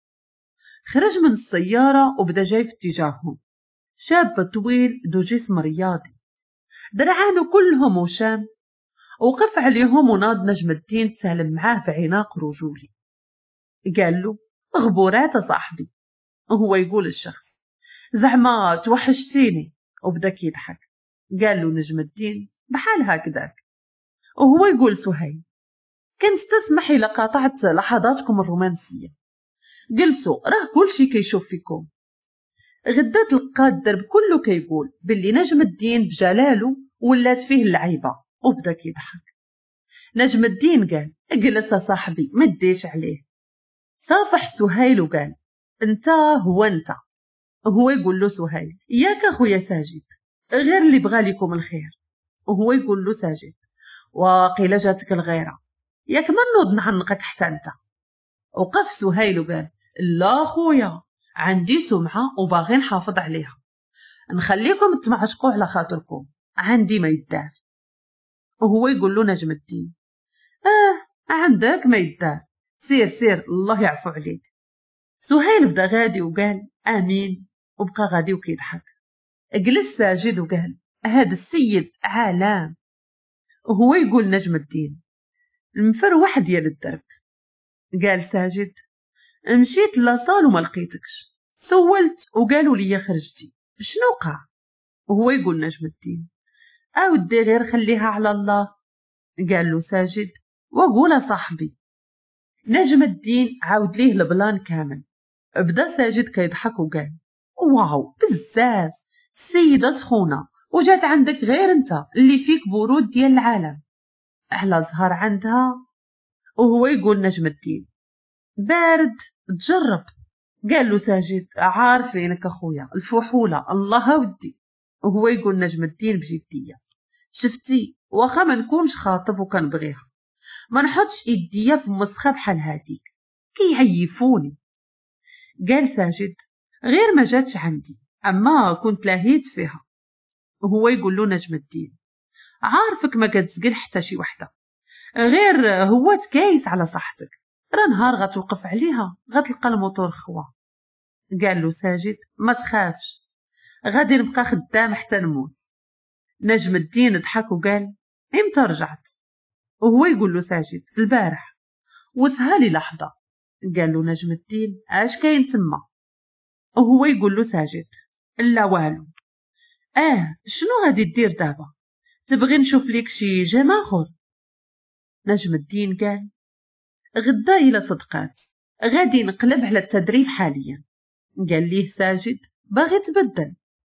خرج من السيارة وبدا جاي في اتجاههم، شاب طويل ذو جسم رياضي، درعانه كلهم وشام. وقف عليهم وناض نجم الدين تسالم معاه بعناق رجولي. قال له: غبورات صاحبي. وهو يقول الشخص: زعما توحشتيني. وبدا يضحك. قال له نجم الدين: بحال هكذاك. وهو يقول سهيل: كنستسمح إلا قاطعت لحظاتكم الرومانسية، جلسوا راه كلشي كيشوف فيكم. غدا تلقى الدرب كله كيقول باللي نجم الدين بجلاله ولات فيه اللعيبة. وبدا يضحك. نجم الدين قال: اجلس صاحبي ما تديش عليه. صافح سهيل وقال: انت هو انت. وهو يقول له سهيل: ياك اخويا ساجد، غير اللي بغى لكم الخير. وهو يقول له ساجد: واقيلا جاتك الغيره، ياك ما نوض نعنقك حتى انت. وقف سهيل وقال: لا خويا، عندي سمعه وباغي نحافظ عليها، نخليكم تمعشقوا على خاطركم، عندي ما يدار. وهو يقول له نجم الدين: عندك ما يدار، سير سير الله يعفو عليك. سهيل بدا غادي وقال: امين، وبقى غادي وكيضحك. جلس ساجد وقال: هذا السيد عالم. وهو يقول نجم الدين: المفروح ديال الدرب. قال ساجد: مشيت لاصال وما لقيتكش، سولت وقالوا لي خرجتي، شنو وقع؟ وهو يقول نجم الدين: اودي غير خليها على الله. قال له ساجد: وقول صاحبي. نجم الدين عاود ليه البلان كامل. بدا ساجد كيضحك وقال: واو بزاف، السيدة سخونة وجات عندك غير انت اللي فيك برود ديال العالم، على زهر عندها. وهو يقول نجم الدين: بارد تجرب. قال له ساجد: عارفينك اخويا الفحولة الله ودي. وهو يقول نجم الدين بجدية: شفتي واخا ما نكونش خاطب وكنبغيها، ما نحطش ايديا في مسخة بحال هاديك، كيعيفوني. قال ساجد: غير ما جاتش عندي، اما كنت لاهيت فيها. وهو يقول له نجم الدين: عارفك ما كتزقل حتى شي وحده، غير هو تكايس على صحتك، راه نهار غتوقف عليها غتلقى الموتور خوا. قال له ساجد: ما تخافش، غادي نبقى خدام حتى نموت. نجم الدين ضحك وقال: امتى رجعت؟ وهو يقول له ساجد: البارح. وسهالي لحظه. قال له نجم الدين: اش كاين تما؟ وهو يقول له ساجد: لا والو. شنو غادي دير دابا؟ تبغي نشوف ليك شي جيم اخر؟ نجم الدين قال: غدا إلى صدقات، غادي نقلب على التدريب حاليا. قال ليه ساجد باغي تبدل.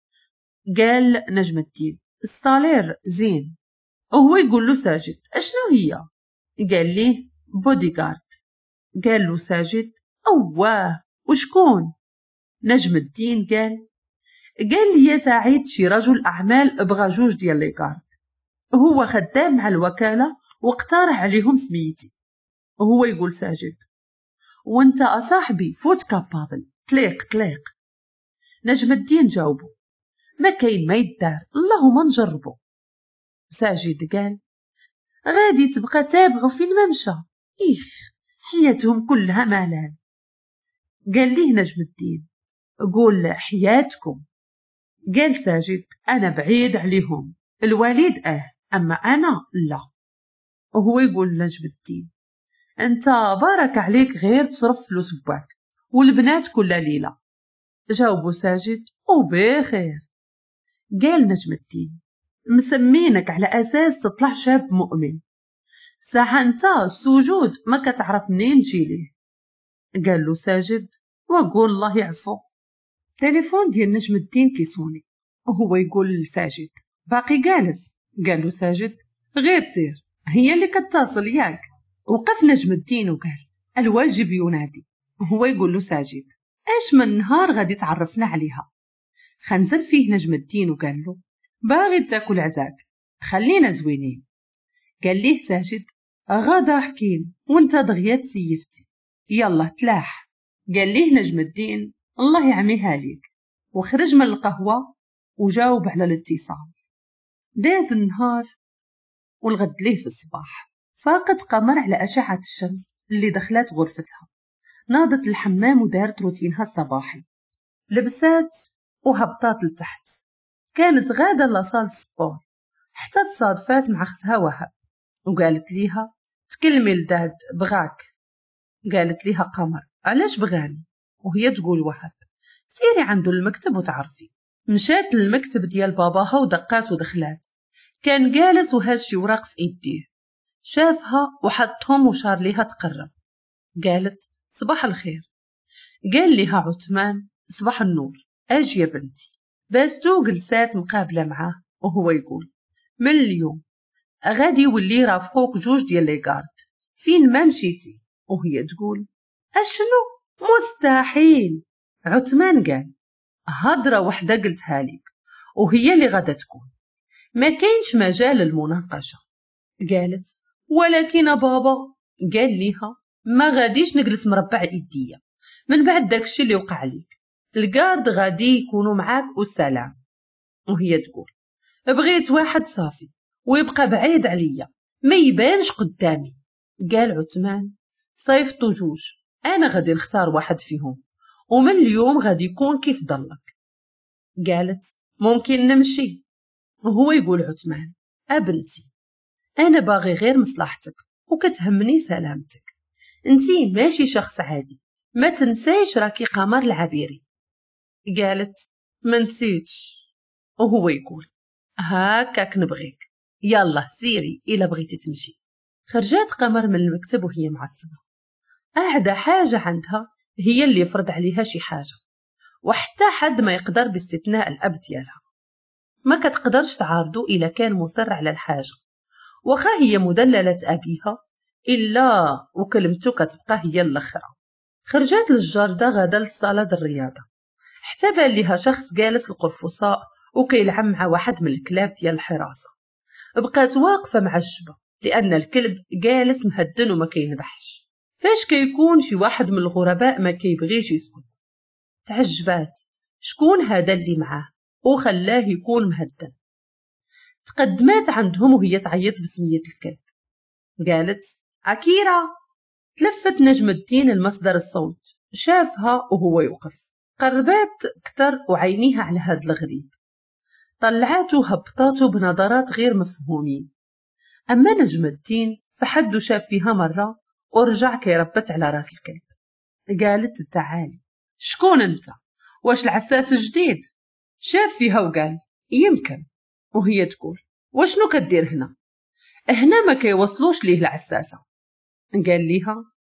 قال نجم الدين الصالير زين. وهو يقول له ساجد اشنو هي؟ قال ليه بوديغارد. قال له ساجد اواه وشكون؟ نجم الدين قال لي يا سعيد شي رجل اعمال بغى جوج ديال لي كارد، هو خدام مع الوكاله واقترح عليهم سميتي. وهو يقول ساجد وانت اصاحبي فوت كابابل طليق. نجم الدين جاوبه ما كاين ما يدار اللهم نجربو. ساجد قال غادي تبقى تابعو فين ما مشى، حياتهم كلها ملال. قال ليه نجم الدين قول حياتكم. قال ساجد انا بعيد عليهم، الوالد اما انا لا. وهو يقول نجم الدين انت بارك عليك غير تصرف فلوس باك والبنات كل ليله. جاوبوا ساجد وبخير. قال نجم الدين مسمينك على اساس تطلع شاب مؤمن، ساعة انت السجود ما كتعرف منين تجي ليه. قال له ساجد وقول الله يعفو. تليفون ديال نجم الدين كيصوني وهو يقول لساجد باقي جالس. قال له ساجد غير سير هي اللي كتصل ياك. وقف نجم الدين وقال الواجب ينادي. هو يقول له ساجد اش من نهار غادي تعرفنا عليها؟ خنزل فيه نجم الدين وقال له باغي تاكل عزاك خلينا زوينين. قال ليه ساجد غادا حكين وانت دغيا تسيفتي يلا تلاح. قال ليه نجم الدين الله يعميها ليك وخرج من القهوة وجاوب على الاتصال. داز النهار والغد ليه في الصباح فاقت قمر على أشعة الشمس اللي دخلت غرفتها، ناضت الحمام ودارت روتينها الصباحي، لبسات وهبطات لتحت. كانت غادة لاصال سبور حتى تصادفات مع اختها وهب وقالت ليها تكلمي لداد بغاك. قالت ليها قمر علاش بغاني؟ وهي تقول وهب سيري عنده المكتب وتعرفي. مشات للمكتب ديال باباها ودقات ودخلات، كان جالس وهاز شي وراق في ايديه، شافها وحطهم وشار ليها تقرب. قالت صباح الخير. قال ليها عثمان صباح النور اجي يا بنتي. باستو جلسات مقابلة معاه وهو يقول من اليوم غادي يولي رافقوك جوج ديال لي كارد فين ما مشيتي. وهي تقول اشنو مستحيل. عثمان قال هضرة وحدة قلتها لك وهي اللي غادا تكون، ما كاينش مجال المناقشة. قالت ولكن بابا. قال ليها ما غاديش نجلس مربع ايديا من بعد داكشي اللي وقع ليك، الكارد غادي يكونوا معاك والسلام. وهي تقول بغيت واحد صافي ويبقى بعيد عليا ما يبانش قدامي. قال عثمان صيفطو جوج انا غادي نختار واحد فيهم ومن اليوم غادي يكون كيف ضلك. قالت ممكن نمشي. وهو يقول عثمان بنتي انا باغي غير مصلحتك وكتهمني سلامتك، انتي ماشي شخص عادي ما تنسايش راكي قمر العبيري. قالت ما نسيتش. وهو يقول هاكاك نبغيك يلا سيري إلا بغيتي تمشي. خرجات قمر من المكتب وهي معصبة، أعدى حاجة عندها هي اللي يفرض عليها شي حاجة، وحتى حد ما يقدر باستثناء الأب ديالها ما كتقدرش تعارضو إلا كان مصر على الحاجة، وخا هي مدللة أبيها إلا وكلمته كتبقى هي الأخرى. خرجات للجاردة غادا للصالة الرياضة، حتى بان ليها شخص جالس القرفصاء وكيلعب مع واحد من الكلاب ديال الحراسة. بقات واقفة معجبة لأن الكلب جالس مهدن وما كينبحش. فاش كيكون شي واحد من الغرباء ما كيبغيش يسكت، تعجبات شكون هذا اللي معاه وخلاه يكون مهدن. تقدمات عندهم وهي تعيط بسمية الكلب. قالت عكيرة. تلفت نجم الدين المصدر الصوت، شافها وهو يوقف، قربات كتر وعينيها على هاد الغريب، طلعاته وهبطاته بنظرات غير مفهومين. أما نجم الدين فحدو شاف فيها مرة ورجع كيربت على راس الكلب. قالت تعالي شكون انت؟ واش العساس جديد؟ شاف فيها وقال يمكن. وهي تقول واشنو كدير هنا؟ هنا ما كيوصلوش ليه العساسة. قال ليها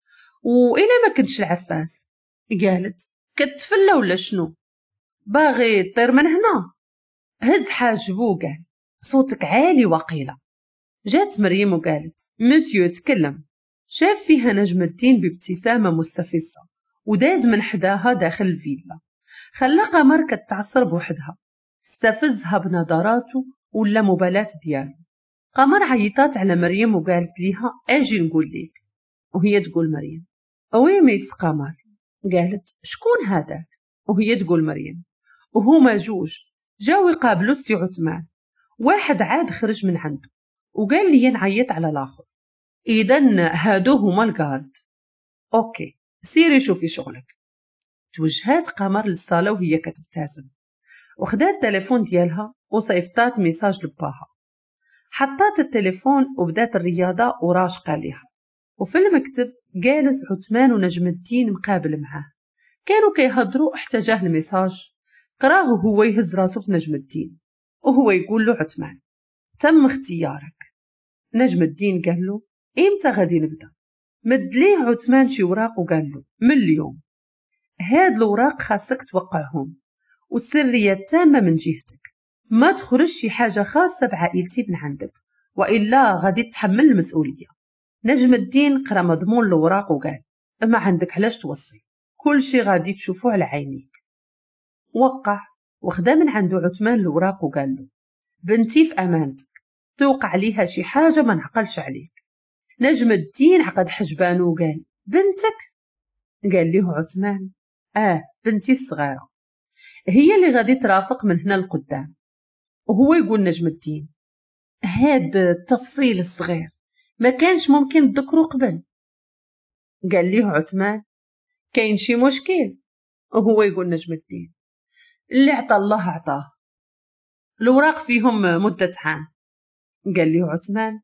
وإلا ما كنتش العساس؟ قالت كتفلة ولا شنو؟ باغي طير من هنا؟ هز حاجبو قال صوتك عالي وقيلة. جات مريم وقالت مسيو تكلم. شاف فيها نجم الدين بابتسامة مستفزة وداز من حداها داخل الفيلا. خلى قمر كتعصر بوحدها، استفزها بنظراته ولا مبالاة ديالو. قمر عيطات على مريم وقالت ليها اجي نقول ليك. وهي تقول مريم وي ميس قمر. قالت شكون هذاك؟ وهي تقول مريم وهما جوج جاو يقابلوا السي عثمان. واحد عاد خرج من عنده وقال لي نعيط على الاخر، اذن هادو هما الكارد. اوكي سيري شوفي شغلك. توجهات قمر للصاله وهي كتبتسم، وخدات التليفون ديالها وصيفطات ميساج لباها. حطات التليفون وبدات الرياضه وراشقه ليها. وفي المكتب جالس عثمان ونجم الدين مقابل معاه. كانوا كيهضروا حتى جاه الميساج، قراه وهو يهز راسو في نجم الدين وهو يقول له عثمان تم اختيارك. نجم الدين قال له امتى غادي نبدا؟ مد ليه عثمان شي وراق وقال له من اليوم. هاد الوراق خاصك توقعهم والسرية التامة من جهتك، ما تخرج شي حاجة خاصة بعائلتي من عندك وإلا غادي تحمل المسؤولية. نجم الدين قرا مضمون الوراق وقال ما عندك علاش توصي، كل شي غادي تشوفوه على عينيك. وقع وخدا من عنده عثمان الوراق وقال له بنتي في أمانتك، توقع ليها شي حاجة ما نعقلش عليك. نجم الدين عقد حجبانه وقال بنتك؟ قال ليه عثمان بنتي الصغيرة هي اللي غادي ترافق من هنا لقدام. وهو يقول نجم الدين هاد التفصيل الصغير ما كانش ممكن تذكره قبل. قال ليه عثمان كاين شي مشكل؟ وهو يقول نجم الدين اللي عطى الله عطاه، الوراق فيهم مدة عام. قال ليه عثمان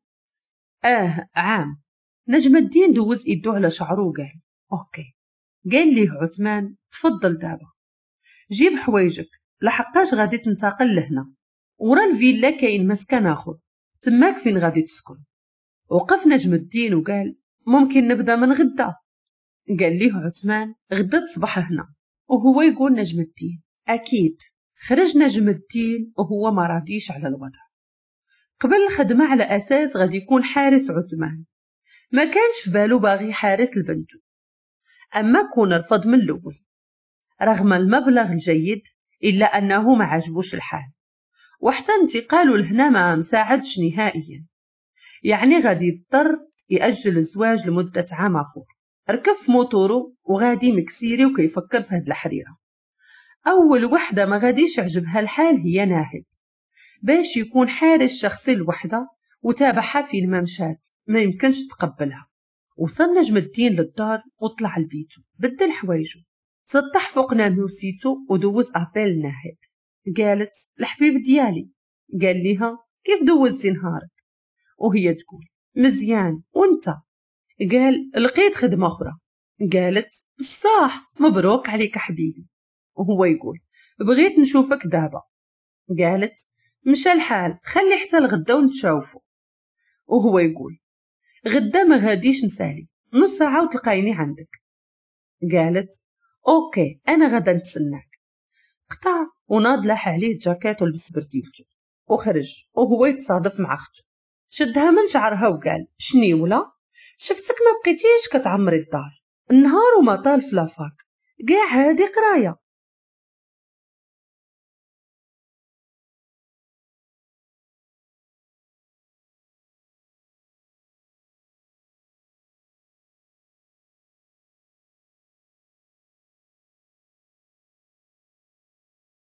عام. نجم الدين دوز يدو على شعره وقال اوكي. قال ليه عثمان تفضل دابا جيب حوايجك لحقاش غادي تنتقل لهنا، ورا الفيلا كاين مسكن اخر تماك فين غادي تسكن. وقف نجم الدين وقال ممكن نبدا من غدا. قال ليه عثمان غدا تصبح هنا. وهو يقول نجم الدين اكيد. خرج نجم الدين وهو ما راضيش على الوضع. قبل الخدمة على اساس غادي يكون حارس عثمان، ما كانش في بالو باغي حارس لبنته، اما كون رفض من الاول رغم المبلغ الجيد الا انه ما عجبوش الحال، وحتى انتقاله لهنا ما مساعدش نهائيا. يعني غادي يضطر يأجل الزواج لمدة عام اخر. ركب في موتورو وغادي مكسيري وكيفكر في هاد الحريرة. اول وحدة ما غاديش يعجبها الحال هي ناهد، باش يكون حارس شخصي لوحده وتابعها فين ما مشات ما يمكنش تقبلها. وصل نجم الدين للدار وطلع لبيتو بدل حوايجو، سطح فوق ناموسيتو ودوز ابيل ناهد. قالت الحبيب ديالي. قال ليها كيف دوزتي نهارك؟ وهي تقول مزيان وانت؟ قال لقيت خدمة أخرى. قالت بصح مبروك عليك حبيبي. وهو يقول بغيت نشوفك دابا. قالت مشى الحال خلي حتى الغدا ونتشاوفو. وهو يقول غدا ما غاديش نسالي، نص ساعة وتلقايني عندك. قالت اوكي انا غدا نتسناك. قطع وناض لاح عليه الجاكيت ولبس برديلته وخرج. وهو يتصادف مع اختو، شدها من شعرها وقال شني ولا شفتك ما بقيتيش كتعمري الدار النهار وما طال في لافاك، قاع هادي قرايه